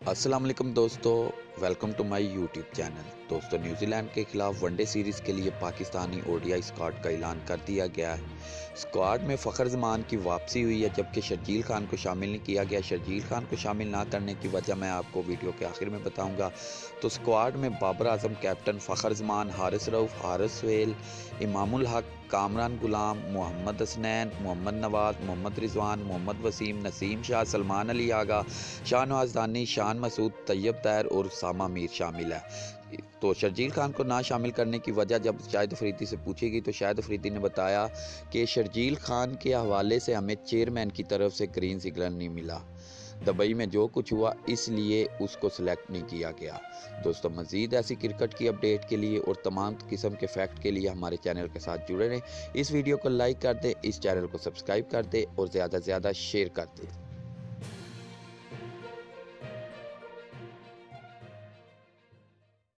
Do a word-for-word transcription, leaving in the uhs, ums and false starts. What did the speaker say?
अस्सलाम वालेकुम दोस्तों, welcome to my YouTube channel. दोस्तों, न्यूजीलैंड के खिलाफ वनडे सीरीज़ के लिए पाकिस्तानी ओडीआई स्क्वाड का ऐलान कर दिया गया है। स्क्वाड में फ़खर जमान की वापसी हुई है, जबकि शर्जील खान को शामिल नहीं किया गया। शर्जील खान को शामिल ना करने की वजह मैं आपको वीडियो के आखिर में बताऊंगा। तो स्क्वाड में बाबर आजम कैप्टन, फ़खर जमान, हारिस रऊफ़, हारिस सुहेल, इमामुल हक, कामरान गुलाम, मोहम्मद हसनैन, मोहम्मद नवाज़, मोहम्मद रिजवान, मोहम्मद वसीम, नसीम शाह, सलमान अली आगा, शाहनवाज दानी, शान मसूद, तैयब तैर और उसामा मीर शामिल है। तो शर्जील खान को ना शामिल करने की वजह जब शाहिद अफरीदी से पूछी गई तो शाहिद अफरीदी ने बताया कि शर्जील खान के हवाले से हमें चेयरमैन की तरफ से ग्रीन सिग्नल नहीं मिला। दुबई में जो कुछ हुआ इसलिए उसको सिलेक्ट नहीं किया गया। दोस्तों, मज़ीद ऐसी क्रिकेट की अपडेट के लिए और तमाम किस्म के फैक्ट के लिए हमारे चैनल के साथ जुड़े रहें। इस वीडियो को लाइक कर दें, इस चैनल को सब्सक्राइब कर दें और ज़्यादा से ज़्यादा शेयर कर दें।